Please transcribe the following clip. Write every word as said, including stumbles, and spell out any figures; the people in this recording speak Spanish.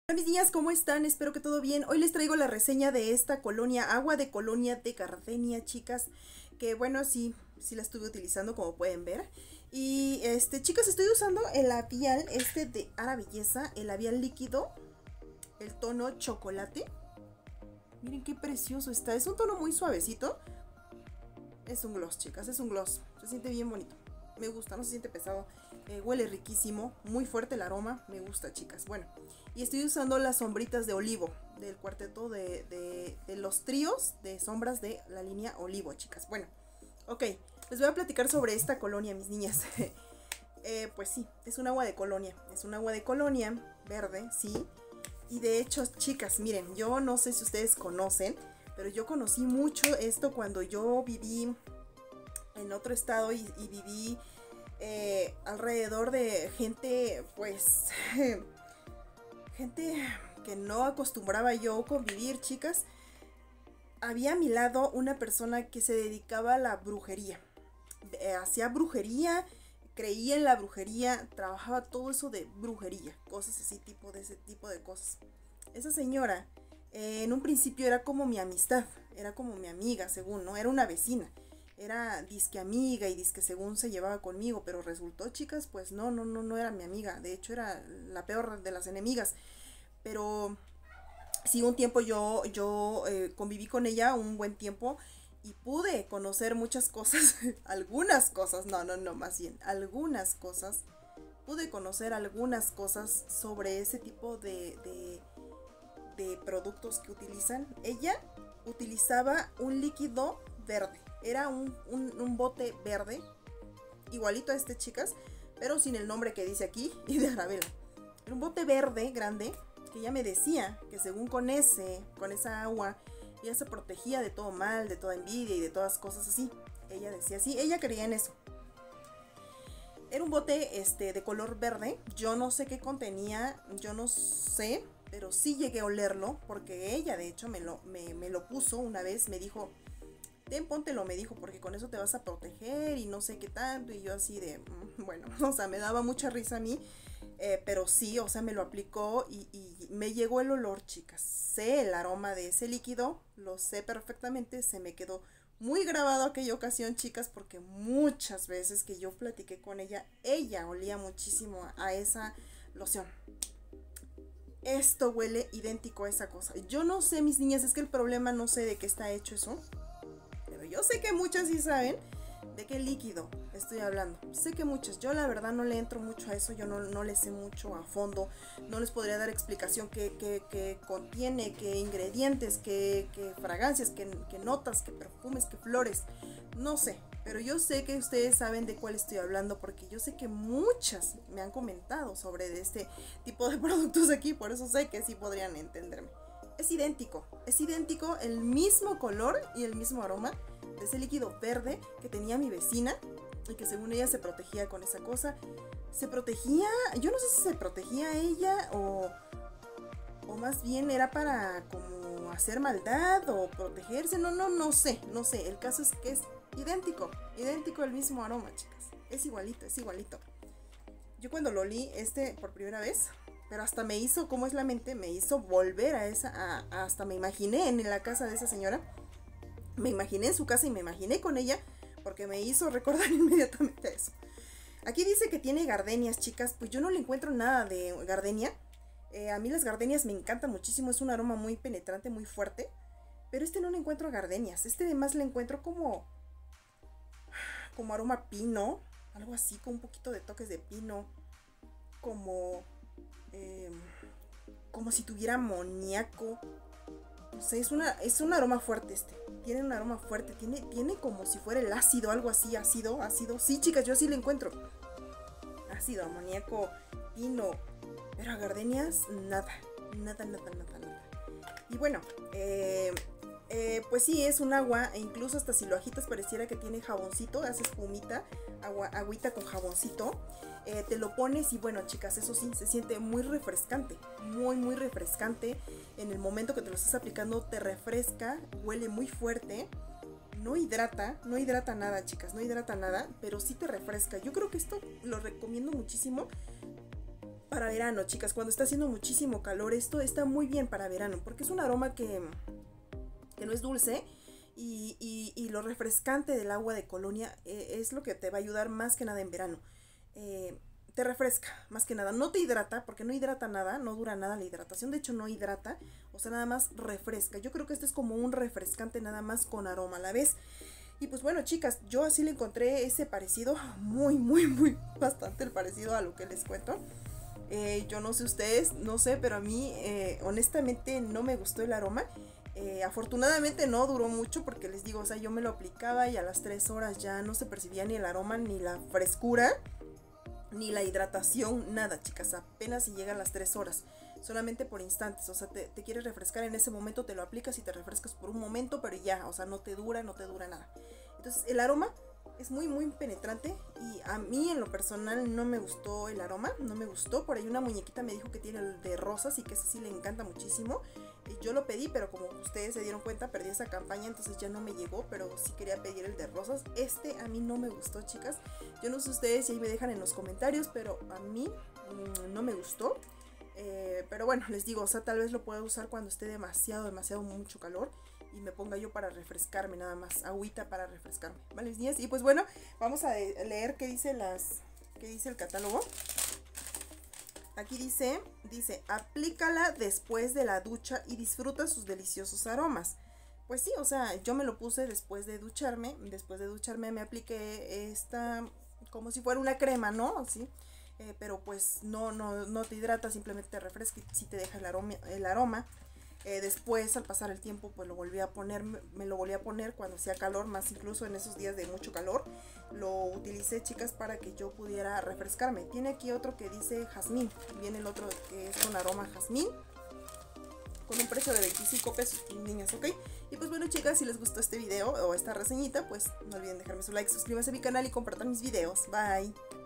Hola mis niñas, ¿cómo están? Espero que todo bien. Hoy les traigo la reseña de esta colonia, agua de colonia de gardenia, chicas. Que bueno, sí, sí la estuve utilizando como pueden ver. Y este, chicas, estoy usando el labial este de Ara Belleza, el labial líquido, el tono chocolate. Miren qué precioso está, es un tono muy suavecito. Es un gloss, chicas, es un gloss, se siente bien bonito. Me gusta, no se siente pesado, eh, huele riquísimo, muy fuerte el aroma, me gusta, chicas. Bueno, y estoy usando las sombritas de Olivo, del cuarteto de, de, de los tríos de sombras de la línea Olivo, chicas. Bueno, ok, les voy a platicar sobre esta colonia, mis niñas. eh, pues sí, es un agua de colonia, es un agua de colonia verde, sí. Y de hecho, chicas, miren, yo no sé si ustedes conocen, pero yo conocí mucho esto cuando yo viví en otro estado y, y viví eh, alrededor de gente, pues, gente que no acostumbraba yo convivir, chicas. Había a mi lado una persona que se dedicaba a la brujería, eh, hacía brujería, creía en la brujería, trabajaba todo eso de brujería, cosas así, tipo de ese tipo de cosas. Esa señora, eh, en un principio era como mi amistad, era como mi amiga, según, ¿no? Era una vecina. Era disque amiga y disque según se llevaba conmigo, pero resultó, chicas, pues no, no, no, no era mi amiga. De hecho, era la peor de las enemigas. Pero sí, un tiempo yo, yo eh, conviví con ella un buen tiempo y pude conocer muchas cosas, algunas cosas, no, no, no, más bien, algunas cosas. Pude conocer algunas cosas sobre ese tipo de, de, de productos que utilizan. Ella utilizaba un líquido verde. Era un, un, un bote verde, igualito a este, chicas, pero sin el nombre que dice aquí y de Arabella. Era un bote verde grande que ella me decía que según con ese, con esa agua, ella se protegía de todo mal, de toda envidia y de todas cosas así. Ella decía así, ella creía en eso. Era un bote este, de color verde, yo no sé qué contenía, yo no sé, pero sí llegué a olerlo, porque ella de hecho me lo, me, me lo puso una vez, me dijo, ten, póntelo, me dijo, porque con eso te vas a proteger y no sé qué tanto. Y yo así de, mmm, bueno, o sea, me daba mucha risa a mí, eh, pero sí, o sea, me lo aplicó y, y me llegó el olor, chicas. Sé el aroma de ese líquido, lo sé perfectamente, se me quedó muy grabado aquella ocasión, chicas, porque muchas veces que yo platiqué con ella, ella olía muchísimo a, a esa loción. Esto huele idéntico a esa cosa. Yo no sé, mis niñas, es que el problema no sé de qué está hecho eso. Pero yo sé que muchas sí saben de qué líquido estoy hablando. Sé que muchas, yo la verdad no le entro mucho a eso, yo no, no le sé mucho a fondo. No les podría dar explicación qué, qué, qué contiene, qué ingredientes, qué, qué fragancias, qué, qué notas, qué perfumes, qué flores. No sé, pero yo sé que ustedes saben de cuál estoy hablando, porque yo sé que muchas me han comentado sobre este tipo de productos aquí, por eso sé que sí podrían entenderme. Es idéntico, es idéntico, el mismo color y el mismo aroma de ese líquido verde que tenía mi vecina y que según ella se protegía con esa cosa. Se protegía, yo no sé si se protegía ella o, o más bien era para como hacer maldad o protegerse, no, no, no sé, no sé. El caso es que es idéntico, idéntico el mismo aroma, chicas. Es igualito, es igualito. Yo cuando lo olí este por primera vez, pero hasta me hizo, ¿cómo es la mente? Me hizo volver a esa, a, a hasta me imaginé en la casa de esa señora. Me imaginé en su casa y me imaginé con ella, porque me hizo recordar inmediatamente eso. Aquí dice que tiene gardenias, chicas, pues yo no le encuentro nada de gardenia. Eh, a mí las gardenias me encantan muchísimo, es un aroma muy penetrante, muy fuerte. Pero este no le encuentro gardenias, este además le encuentro como, como aroma pino, algo así, con un poquito de toques de pino, como... Eh, como si tuviera amoníaco. No sé, es, una, es un aroma fuerte este. Tiene un aroma fuerte. Tiene, tiene como si fuera el ácido, algo así. Ácido, ácido. Sí, chicas, yo así lo encuentro. Ácido, amoníaco, pino. Pero a gardenias, nada. Nada, nada, nada, nada. Y bueno, eh, eh, pues sí, es un agua. E incluso hasta si lo agitas pareciera que tiene jaboncito. Hace espumita, agua, agüita con jaboncito. Eh, te lo pones y bueno, chicas, eso sí, se siente muy refrescante, muy muy refrescante. En el momento que te lo estás aplicando te refresca, huele muy fuerte, no hidrata, no hidrata nada, chicas, no hidrata nada, pero sí te refresca. Yo creo que esto lo recomiendo muchísimo para verano, chicas, cuando está haciendo muchísimo calor, esto está muy bien para verano, porque es un aroma que, que no es dulce, y, y, y lo refrescante del agua de colonia eh, es lo que te va a ayudar más que nada en verano. Eh, te refresca, más que nada, no te hidrata, porque no hidrata nada, no dura nada la hidratación, de hecho no hidrata, o sea, nada más refresca. Yo creo que este es como un refrescante nada más con aroma a la vez. Y pues bueno, chicas, yo así le encontré ese parecido, muy, muy, muy, bastante el parecido a lo que les cuento. Eh, yo no sé ustedes, no sé, pero a mí eh, honestamente no me gustó el aroma. Eh, afortunadamente no duró mucho porque les digo, o sea, yo me lo aplicaba y a las tres horas ya no se percibía ni el aroma, ni la frescura, ni la hidratación, nada, chicas, apenas si llegan las tres horas, solamente por instantes, o sea, te, te quieres refrescar en ese momento, te lo aplicas y te refrescas por un momento, pero ya, o sea, no te dura, no te dura nada. Entonces, el aroma es muy, muy penetrante y a mí en lo personal no me gustó el aroma, no me gustó. Por ahí una muñequita me dijo que tiene el de rosas y que ese sí le encanta muchísimo. Y yo lo pedí, pero como ustedes se dieron cuenta, perdí esa campaña, entonces ya no me llegó, pero sí quería pedir el de rosas. Este a mí no me gustó, chicas. Yo no sé ustedes si ahí me dejan en los comentarios, pero a mí mmm, no me gustó. Eh, pero bueno, les digo, o sea, tal vez lo pueda usar cuando esté demasiado, demasiado mucho calor y me ponga yo para refrescarme, nada más, agüita para refrescarme, ¿vale, mis niñas? Y pues bueno, vamos a leer qué dice las, qué dice el catálogo. Aquí dice, dice, aplícala después de la ducha y disfruta sus deliciosos aromas. Pues sí, o sea, yo me lo puse después de ducharme, después de ducharme me apliqué esta, como si fuera una crema, ¿no? Así. Eh, pero pues no, no, no te hidrata, simplemente te refresca y sí te deja el aroma. El aroma. Eh, después, al pasar el tiempo, pues lo volví a poner, me lo volví a poner cuando hacía calor, más incluso en esos días de mucho calor. Lo utilicé, chicas, para que yo pudiera refrescarme. Tiene aquí otro que dice jazmín, viene el otro que es con aroma jazmín, con un precio de veinticinco pesos, niñas, ¿ok? Y pues bueno, chicas, si les gustó este video o esta reseñita, pues no olviden dejarme su like, suscríbanse a mi canal y compartan mis videos. Bye.